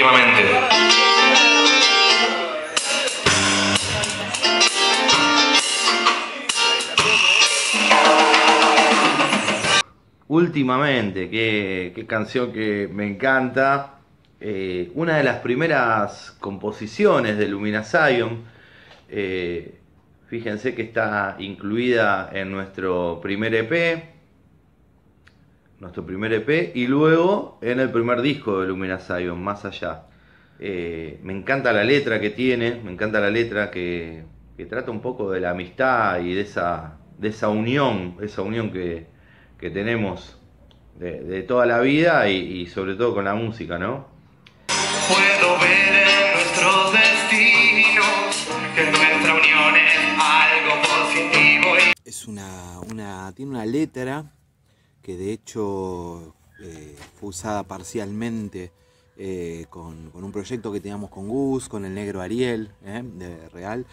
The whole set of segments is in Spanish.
últimamente. Últimamente, qué canción que me encanta. Una de las primeras composiciones de Lumina Zion. Fíjense que está incluida en nuestro primer EP. Y luego en el primer disco de Lumina Zion, Más Allá. Me encanta la letra que tiene, me encanta la letra que trata un poco de la amistad y de esa unión que tenemos de toda la vida y sobre todo con la música, ¿no? Puedo ver en nuestros destinos que nuestra unión es algo positivo. Tiene una letra que de hecho fue usada parcialmente con un proyecto que teníamos con Gus, con el negro Ariel, de Real,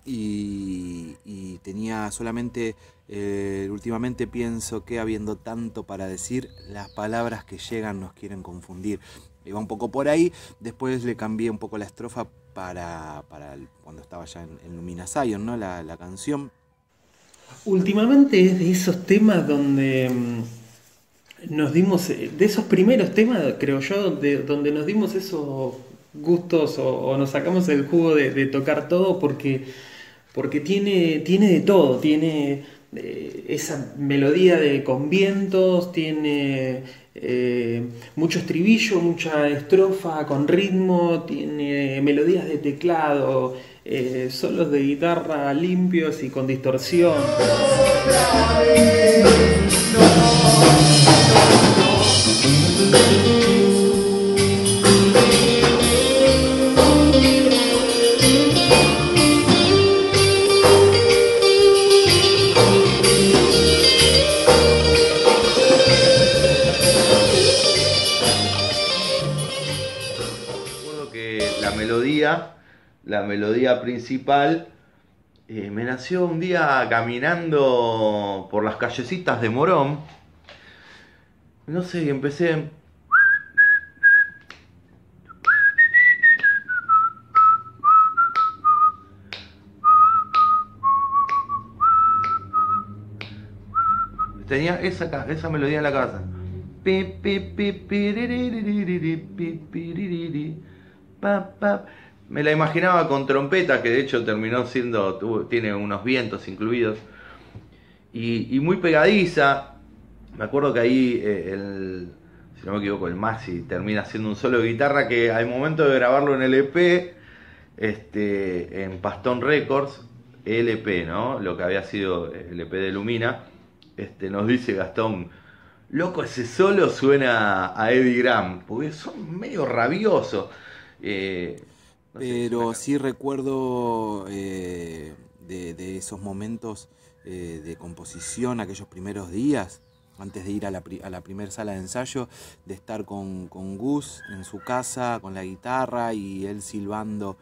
y tenía solamente, últimamente pienso que habiendo tanto para decir, las palabras que llegan nos quieren confundir. Iba un poco por ahí, después le cambié un poco la estrofa cuando estaba ya en Lumina Zion, ¿no? la canción. Últimamente es de esos temas donde nos dimos, de esos primeros temas, creo yo, donde nos dimos esos gustos o nos sacamos el jugo de tocar todo porque tiene de todo, tiene esa melodía con vientos, tiene mucho estribillo, mucha estrofa con ritmo, tiene melodías de teclado, solos de guitarra limpios y con distorsión. Recuerdo que la melodía principal me nació un día caminando por las callecitas de Morón. No sé, empecé. Tenía esa melodía en la cabeza. Me la imaginaba con trompeta, que de hecho terminó tiene unos vientos incluidos. Y muy pegadiza. Me acuerdo que ahí, si no me equivoco, el Maxi termina haciendo un solo de guitarra que al momento de grabarlo en el EP, en Pastón Records, LP, ¿no? Lo que había sido el EP de Lumina, nos dice Gastón, loco, ese solo suena a Eddie Graham, porque son medio rabiosos. No Pero sí recuerdo de esos momentos de composición, aquellos primeros días, antes de ir a la primera sala de ensayo, de estar con Gus en su casa, con la guitarra y él silbando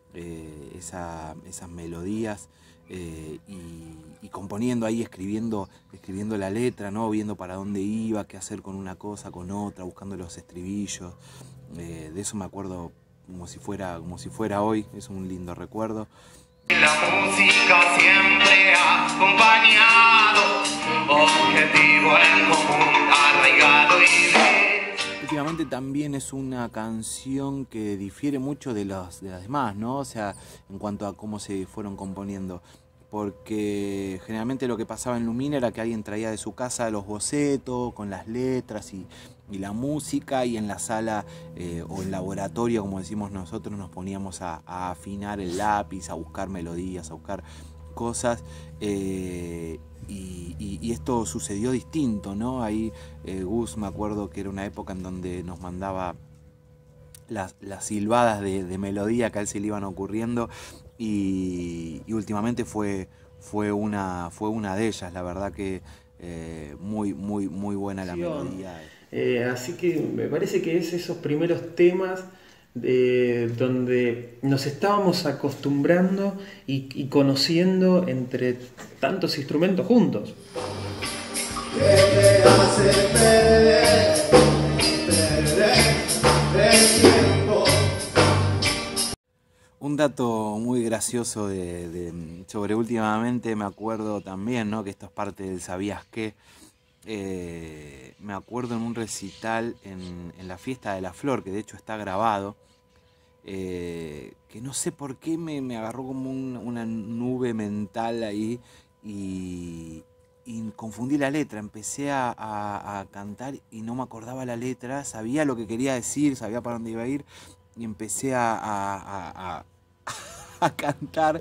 esas melodías y componiendo ahí, escribiendo la letra, ¿no? Viendo para dónde iba, qué hacer con una cosa, con otra, buscando los estribillos. De eso me acuerdo como si fuera hoy, es un lindo recuerdo. La música siempre ha acompañado, objetivo en común, arraigado y Últimamente también es una canción que difiere mucho de las demás, ¿no? O sea, en cuanto a cómo se fueron componiendo. Porque generalmente lo que pasaba en Lumina era que alguien traía de su casa los bocetos con las letras y la música, y en la sala o el laboratorio, como decimos nosotros, nos poníamos a afinar el lápiz, a buscar melodías, a buscar cosas, y esto sucedió distinto, ¿no? Ahí Gus, me acuerdo que era una época en donde nos mandaba las silbadas de melodía que a él se le iban ocurriendo, y últimamente fue una de ellas, la verdad que muy buena la melodía. Así que me parece que es esos primeros temas donde nos estábamos acostumbrando y conociendo entre tantos instrumentos juntos. ¿Qué te hace perder el tiempo? un dato muy gracioso sobre últimamente, me acuerdo también, ¿no? Que esto es parte del ¿sabías qué? Me acuerdo en un recital en la Fiesta de la Flor, que de hecho está grabado, que no sé por qué me agarró como una nube mental ahí y confundí la letra. Empecé a cantar y no me acordaba la letra, sabía lo que quería decir, sabía para dónde iba a ir y empecé a cantar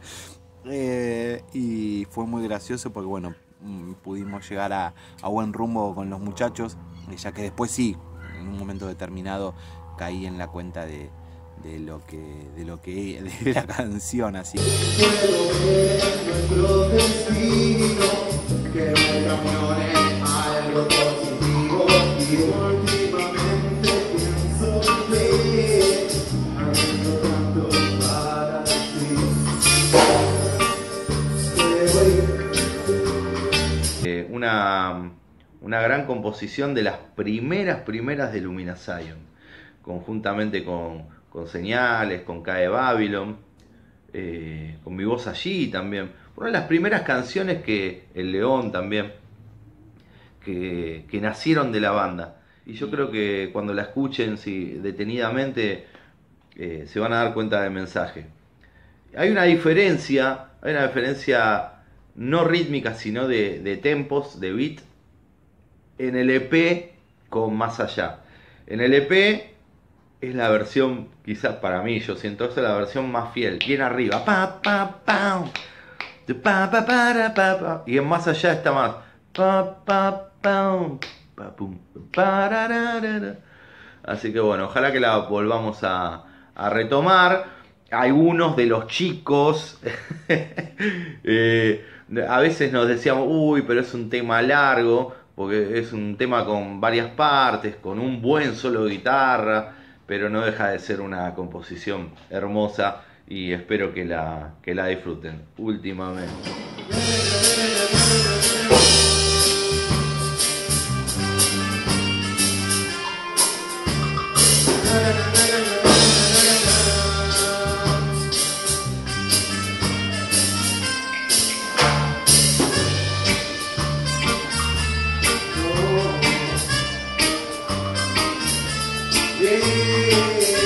y fue muy gracioso porque bueno, pudimos llegar a buen rumbo con los muchachos, ya que después sí, en un momento determinado caí en la cuenta de la canción, así. Puedo ver nuestro destino, que nuestra unión es algo positivo y últimamente pienso que habiendo tanto para ti. Una gran composición de las primeras de Lumina Zion, conjuntamente con Señales, con Cae Babylon, con Mi Voz Allí también. Una de las primeras canciones que El León también, que nacieron de la banda. Y yo creo que cuando la escuchen detenidamente se van a dar cuenta del mensaje. Hay una diferencia no rítmica, sino de tempos, de beat, en el EP con Más Allá. En el EP es la versión, quizás para mí, yo siento, esa es la versión más fiel, bien arriba, pa, pa, pa, pa, pa, para, pa, y en Más Allá está más, pa, pa, pa, pa, pum, pararara. Así que bueno, ojalá que la volvamos a retomar. Algunos de los chicos a veces nos decíamos, uy, pero es un tema largo, porque es un tema con varias partes, con un buen solo de guitarra, pero no deja de ser una composición hermosa y espero que la disfruten últimamente. Yeah.